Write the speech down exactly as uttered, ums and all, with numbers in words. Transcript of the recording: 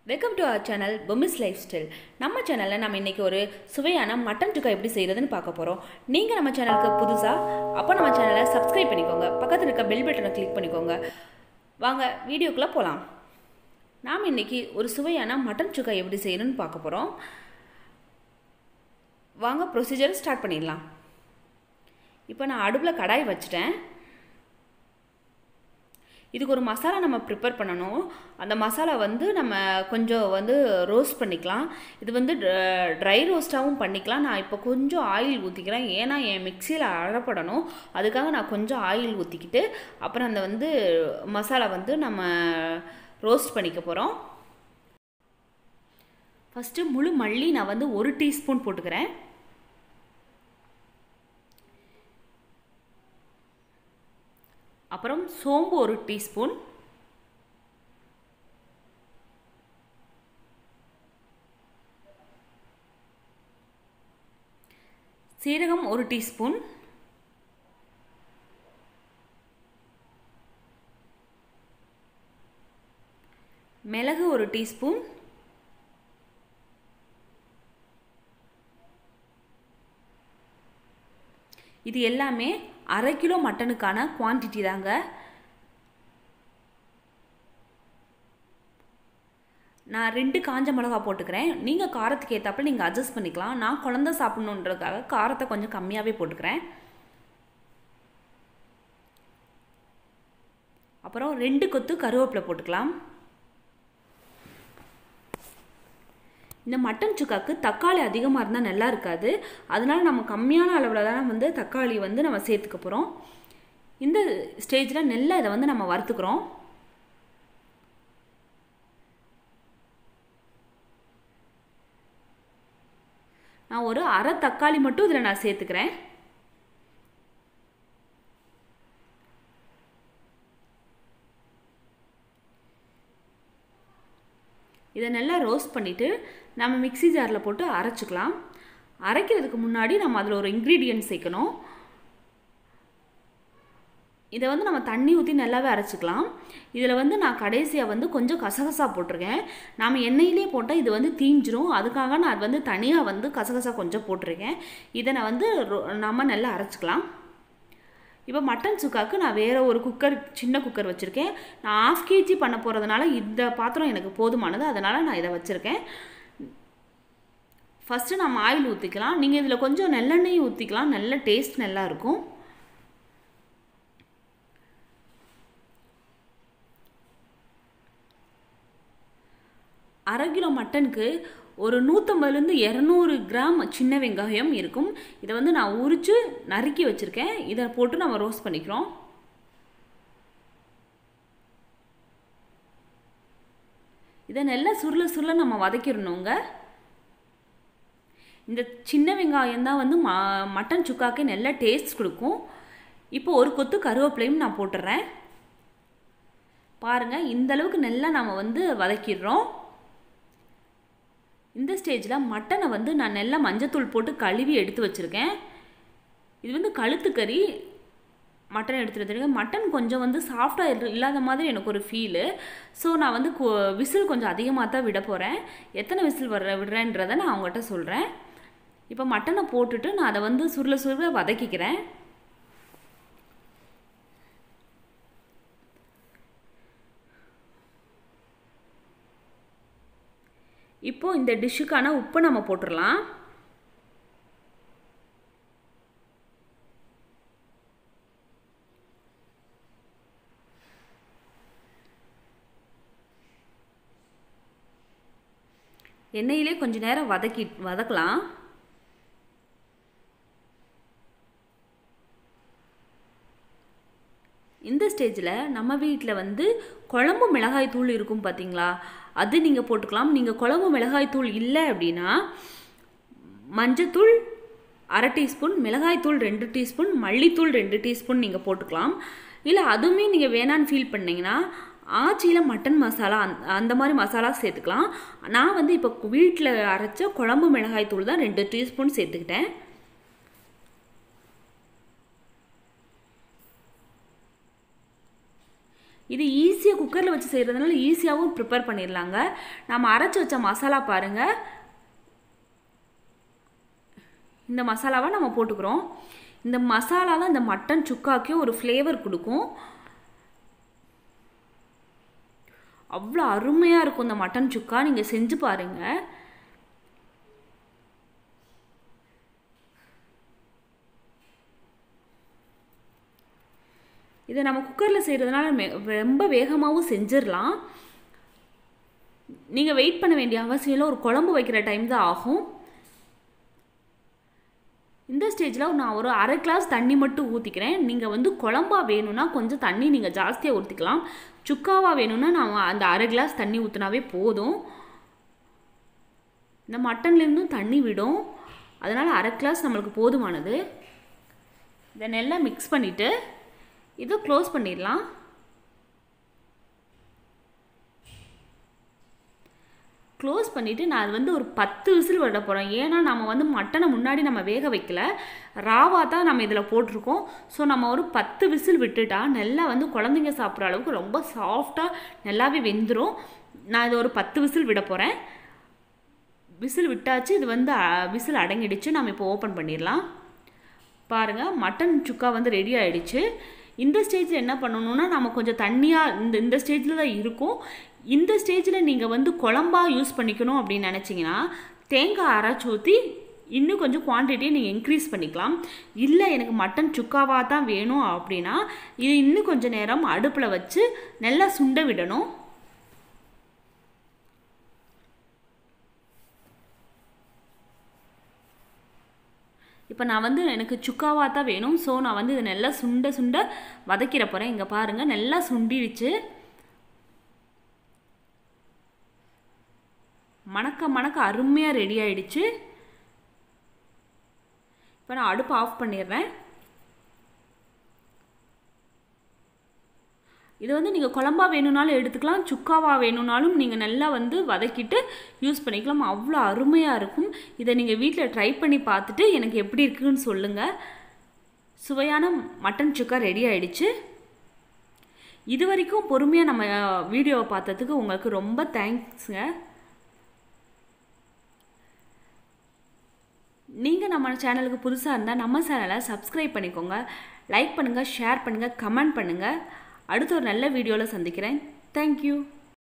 Welcome to our channel Bommi's life style. நம்ம சேனலில் நம்ம இன்றைக்கி ஒரு சுவையான மட்டன் சுக்கா எப்படி செய்கிறதுன்னு பார்க்க போகிறோம். நீங்கள் நம்ம சேனலுக்கு புதுசாக அப்போ நம்ம சேனலை சப்ஸ்கிரைப் பண்ணிக்கோங்க, பக்கத்தில் இருக்க பெல் பட்டனை கிளிக் பண்ணிக்கோங்க. வாங்க வீடியோக்குள்ளே போகலாம். நாம் இன்றைக்கி ஒரு சுவையான மட்டன் சுக்கா எப்படி செய்யணும்னு பார்க்க போகிறோம். வாங்க ப்ரொசீஜர் ஸ்டார்ட் பண்ணிடலாம். இப்போ நான் அடுப்பில் கடாய் வச்சுட்டேன். இதுக்கு ஒரு மசாலா நம்ம ப்ரிப்பேர் பண்ணணும். அந்த மசாலா வந்து நம்ம கொஞ்சம் வந்து ரோஸ்ட் பண்ணிக்கலாம். இது வந்து ட்ரை ரோஸ்ட்டாகவும் பண்ணிக்கலாம். நான் இப்போ கொஞ்சம் ஆயில் ஊற்றிக்கிறேன், ஏன்னா என் மிக்சியில் அரைப்படணும். அதுக்காக நான் கொஞ்சம் ஆயில் ஊற்றிக்கிட்டு அப்புறம் அந்த வந்து மசாலா வந்து நம்ம ரோஸ்ட் பண்ணிக்க போகிறோம். ஃபஸ்ட்டு முழு மல்லி நான் வந்து ஒரு டீஸ்பூன் போட்டுக்கிறேன். அப்புறம் சோம்பு ஒரு டீஸ்பூன், சீரகம் ஒரு டீஸ்பூன், மிளகு ஒரு டீஸ்பூன், இது எல்லாமே அரை கிலோ மட்டனுக்கான குவான்டிட்டி தாங்க. நான் ரெண்டு காஞ்ச மிளகா போட்டுக்கிறேன். நீங்கள் காரத்துக்கு ஏற்றாப்புல நீங்கள் அட்ஜஸ்ட் பண்ணிக்கலாம். நான் குழந்தை சாப்பிட்ணுன்றதுக்காக காரத்தை கொஞ்சம் கம்மியாகவே போட்டுக்கிறேன். அப்புறம் ரெண்டு கொத்து கருவேப்பிலை போட்டுக்கலாம். இந்த மட்டன் சுக்காக்கு தக்காளி அதிகமாக இருந்தால் நல்லா இருக்காது, அதனால் நம்ம கம்மியான அளவில் தான் வந்து தக்காளி வந்து நம்ம சேர்த்துக்க போகிறோம். இந்த ஸ்டேஜில் நெல்லை இதை வந்து நம்ம வறுத்துக்கிறோம். நான் ஒரு அரை தக்காளி மட்டும் இதில் நான் சேர்த்துக்கிறேன். இதை நல்லா ரோஸ்ட் பண்ணிவிட்டு நம்ம மிக்ஸி ஜாரில் போட்டு அரைச்சிக்கலாம். அரைக்கிறதுக்கு முன்னாடி நம்ம அதில் ஒரு இன்க்ரீடியன்ட் சேர்க்கணும். இதை வந்து நம்ம தண்ணி ஊற்றி நல்லாவே அரைச்சிக்கலாம். இதில் வந்து நான் கடைசியாக வந்து கொஞ்சம் கசகசா போட்டிருக்கேன். நாம் எண்ணெயிலே போட்டால் இது வந்து தீஞ்சிரும், அதுக்காக நான் அது வந்து தனியாக வந்து கசகசா கொஞ்சம் போட்டிருக்கேன். இதை நான் வந்து நம்ம நல்லா அரைச்சிக்கலாம். இப்போ மட்டன் சுக்காவுக்கு நான் வேறு ஒரு குக்கர், சின்ன குக்கர் வச்சுருக்கேன். நான் ஆஃப் கேஜி பண்ண போகிறதுனால இந்த பாத்திரம் எனக்கு போதுமானது, அதனால் நான் இதை வச்சுருக்கேன். ஃபஸ்ட்டு நம்ம ஆயில் ஊற்றிக்கலாம். நீங்கள் இதில் கொஞ்சம் நல்லெண்ணெய் ஊற்றிக்கலாம், நல்ல டேஸ்ட் நல்லா இருக்கும். அரை கிலோ மட்டனுக்கு ஒரு நூற்றம்பதுலேருந்து இரநூறு கிராம் சின்ன வெங்காயம் இருக்கும். இதை வந்து நான் உரித்து நறுக்கி வச்சுருக்கேன். இதை போட்டு நம்ம ரோஸ்ட் பண்ணிக்கிறோம். இதை நல்லா சுருள சுருள நம்ம வதக்கிடணுங்க. இந்த சின்ன வெங்காயம் தான் வந்து ம மட்டன் சுக்காக்கு நல்ல டேஸ்ட் கொடுக்கும். இப்போ ஒரு கொத்து கருவேப்பிலையும் நான் போட்டுடுறேன். பாருங்கள், இந்தளவுக்கு நல்லா நம்ம வந்து வதக்கிடுறோம். இந்த ஸ்டேஜில் மட்டனை வந்து நான் நல்லா மஞ்சத்தூள் போட்டு கழுவி எடுத்து வச்சுருக்கேன். இது வந்து கழுத்துக்கறி மட்டன் எடுத்துகிட்டு வந்துருக்கேன். மட்டன் கொஞ்சம் வந்து சாஃப்டாக இல்லாத மாதிரி எனக்கு ஒரு ஃபீலு. ஸோ நான் வந்து விசில் கொஞ்சம் அதிகமாக தான் விட போகிறேன். எத்தனை விசில் வர விடுறேன்றதை நான் அவங்ககிட்ட சொல்கிறேன். இப்போ மட்டனை போட்டுட்டு நான் அதை வந்து சுருள சுருள வதக்கிக்கிறேன். இப்போது இந்த டிஷ்ஷுக்கான உப்பு நம்ம போட்டுடலாம். எண்ணெயிலே கொஞ்ச நேரம் வதக்கி வதக்கலாம். இந்த ஸ்டேஜில் நம்ம வீட்டில் வந்து குழம்பு மிளகாய் தூள் இருக்கும் பார்த்தீங்களா, அது நீங்கள் போட்டுக்கலாம். நீங்கள் குழம்பு மிளகாய் தூள் இல்லை அப்படின்னா மஞ்சத்தூள் அரை டீஸ்பூன், மிளகாய்த்தூள் ரெண்டு டீஸ்பூன், மல்லித்தூள் ரெண்டு டீஸ்பூன் நீங்கள் போட்டுக்கலாம். இல்லை அதுவுமே நீங்கள் வேணான்னு ஃபீல் பண்ணிங்கன்னா ஆச்சியில் மட்டன் மசாலா அந் அந்த மாதிரி மசாலா சேர்த்துக்கலாம். நான் வந்து இப்போ வீட்டில் அரைச்ச குழம்பு மிளகாய் தூள் தான் ரெண்டு டீஸ்பூன் சேர்த்துக்கிட்டேன். இது ஈஸியாக குக்கரில் வச்சு செய்கிறதுனால ஈஸியாகவும் ப்ரிப்பேர் பண்ணிடலாங்க. நம்ம அரைச்சி வச்ச மசாலா பாருங்கள், இந்த மசாலாவை நம்ம போட்டுக்கிறோம். இந்த மசாலா தான் இந்த மட்டன் சுக்காக்கே ஒரு ஃப்ளேவர் கொடுக்கும். அவ்வளோ அருமையாக இருக்கும் இந்த மட்டன் சுக்கா, நீங்கள் செஞ்சு பாருங்கள். இதை நம்ம குக்கரில் செய்கிறதுனால ரொம்ப வேகமாகவும் செஞ்சிடலாம். நீங்கள் வெயிட் பண்ண வேண்டிய அவசியம் இல்லை, ஒரு குழம்பு வைக்கிற டைம் தான் ஆகும். இந்த ஸ்டேஜில் நான் ஒரு அரை கிளாஸ் தண்ணி மட்டும் ஊற்றிக்கிறேன். நீங்கள் வந்து குழம்பா வேணும்னா கொஞ்சம் தண்ணி நீங்கள் ஜாஸ்தியாக ஊற்றிக்கலாம். சுக்காவாக வேணும்னா நான் அந்த அரை கிளாஸ் தண்ணி ஊற்றினாவே போதும். இந்த மட்டன்லேருந்தும் தண்ணி விடும், அதனால் அரை கிளாஸ் நம்மளுக்கு போதுமானது. இதை நல்லா மிக்ஸ் பண்ணிவிட்டு இதை க்ளோஸ் பண்ணிடலாம். க்ளோஸ் பண்ணிவிட்டு நான் அது வந்து ஒரு பத்து விசில் விட போகிறேன். ஏன்னா நம்ம வந்து மட்டனை முன்னாடி நம்ம வேக வைக்கல, ராவாக தான் நம்ம இதில் போட்டிருக்கோம். ஸோ நம்ம ஒரு பத்து விசில் விட்டுட்டா நல்லா வந்து குழந்தைங்க சாப்பிட்ற அளவுக்கு ரொம்ப சாஃப்டாக நல்லாவே வெந்துடும். நான் இது ஒரு பத்து விசில் விட போகிறேன். விசில் விட்டாச்சு, இது வந்து விசில் அடங்கிடுச்சு. நம்ம இப்போ ஓப்பன் பண்ணிடலாம். பாருங்கள், மட்டன் சுக்கா வந்து ரெடி ஆகிடுச்சு. இந்த ஸ்டேஜில் என்ன பண்ணணுன்னா நம்ம கொஞ்சம் தண்ணியாக இந்த இந்த ஸ்டேஜில் தான் இருக்கும். இந்த ஸ்டேஜில் நீங்கள் வந்து குழம்பாக யூஸ் பண்ணிக்கணும் அப்படின்னு நினச்சிங்கன்னா தேங்காய் அரைச்சி ஊற்றி இன்னும் கொஞ்சம் குவான்டிட்டியை நீங்கள் இன்க்ரீஸ் பண்ணிக்கலாம். இல்லை எனக்கு மட்டன் சுக்காவாக தான் வேணும் அப்படின்னா இது இன்னும் கொஞ்சம் நேரம் அடுப்பில் வச்சு நல்லா சுண்ட விடணும். இப்போ நான் வந்து எனக்கு சுக்காவாக தான் வேணும். ஸோ நான் வந்து இதை நல்லா சுண்ட சுண்ட வதக்கிற போகிறேன். இங்கே பாருங்கள், நல்லா சுண்டிடுச்சு. மணக்க மணக்க அருமையாக ரெடி ஆகிடுச்சு. இப்போ நான் அடுப்பு ஆஃப் பண்ணிடுறேன். இது வந்து நீங்கள் குழம்பா வேணும்னாலும் எடுத்துக்கலாம், சுக்காவாக வேணும்னாலும் நீங்கள் நல்லா வந்து வதக்கிட்டு யூஸ் பண்ணிக்கலாம். அவ்வளோ அருமையாக இருக்கும். இதை நீங்கள் வீட்டில் ட்ரை பண்ணி பார்த்துட்டு எனக்கு எப்படி இருக்குன்னு சொல்லுங்கள். சுவையான மட்டன் சுக்கா ரெடி ஆகிடுச்சு. இது வரைக்கும் பொறுமையாக நம்ம வீடியோவை பார்த்ததுக்கு உங்களுக்கு ரொம்ப தேங்க்ஸுங்க. நீங்கள் நம்ம சேனலுக்கு புதுசாக இருந்தால் நம்ம சேனலை சப்ஸ்கிரைப் பண்ணிக்கோங்க, லைக் பண்ணுங்கள், ஷேர் பண்ணுங்கள், கமெண்ட் பண்ணுங்கள். அடுத்த ஒரு நல்ல வீடியோவில் சந்திக்கிறேன். தேங்க்யூ.